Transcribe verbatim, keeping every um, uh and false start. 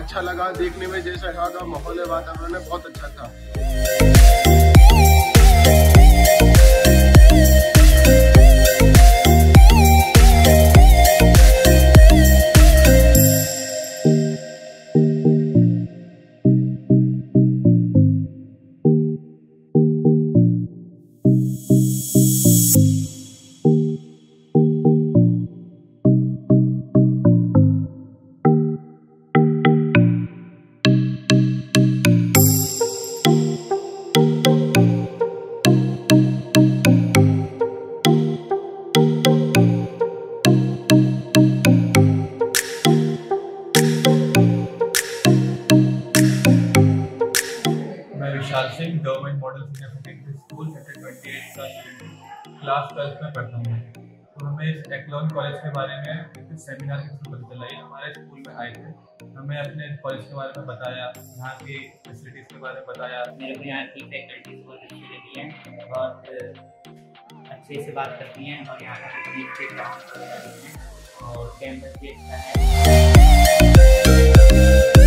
अच्छा लगा देखने में, जैसा यहाँ का माहौल है, वातावरण है, बहुत अच्छा था। Government model senior secondary school sector अट्ठाईस का क्लास ट्वेल्थ में पढ़ता हूँ। तो हमें इस एक्लॉन कॉलेज के बारे में एक सेमिनार के थ्रू पता चला। हमारे स्कूल में आए थे, हमें अपने कॉलेज के बारे में बताया, यहाँ की फैसिलिटीज़ के बारे में बताया। मेरे को यहाँ की फैकल्टीज बहुत अच्छी लगी है, बहुत अच्छे से बात करती हैं और यहाँ का तकनीक से काम कर रही हैं और कैंपस भी अच्छा है।